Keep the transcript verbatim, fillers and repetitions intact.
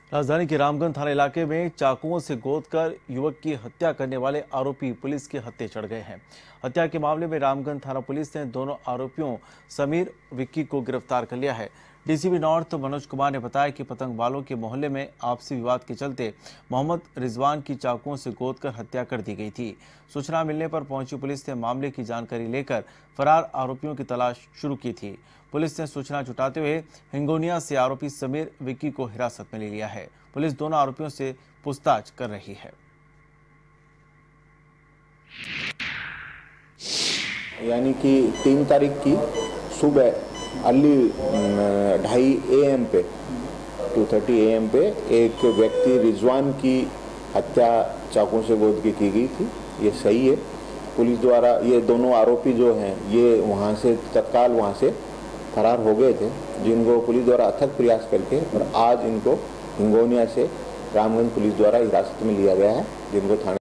राजधानी के रामगंज थाना इलाके में चाकुओं से गोदकर युवक की हत्या करने वाले आरोपी पुलिस के हत्थे चढ़ गए हैं। हत्या के मामले में रामगंज थाना पुलिस ने दोनों आरोपियों समीर विक्की को गिरफ्तार कर लिया है। डीसीपी नॉर्थ मनोज कुमार ने बताया कि पतंगबालों के मोहल्ले में आपसी विवाद के चलते मोहम्मद रिजवान की चाकुओं से गोदकर हत्या कर दी गई थी। सूचना मिलने पर पहुंची पुलिस ने मामले की जानकारी लेकर फरार आरोपियों की तलाश शुरू की थी। पुलिस ने सूचना जुटाते हुए हिंगोनिया से आरोपी समीर विक्की को हिरासत में ले लिया है। पुलिस दोनों आरोपियों से पूछताछ कर रही है। यानी कि तीन तारीख की सुबह अर्ली ढाई ए एम पे टू थर्टी ए एम पे एक व्यक्ति रिजवान की हत्या चाकू से गोद के की गई थी। ये सही है। पुलिस द्वारा ये दोनों आरोपी जो हैं ये वहाँ से तत्काल वहाँ से फरार हो गए थे, जिनको पुलिस द्वारा अथक प्रयास करके और आज इनको हिंगोनिया से रामगंज पुलिस द्वारा हिरासत में लिया गया है, जिनको थाने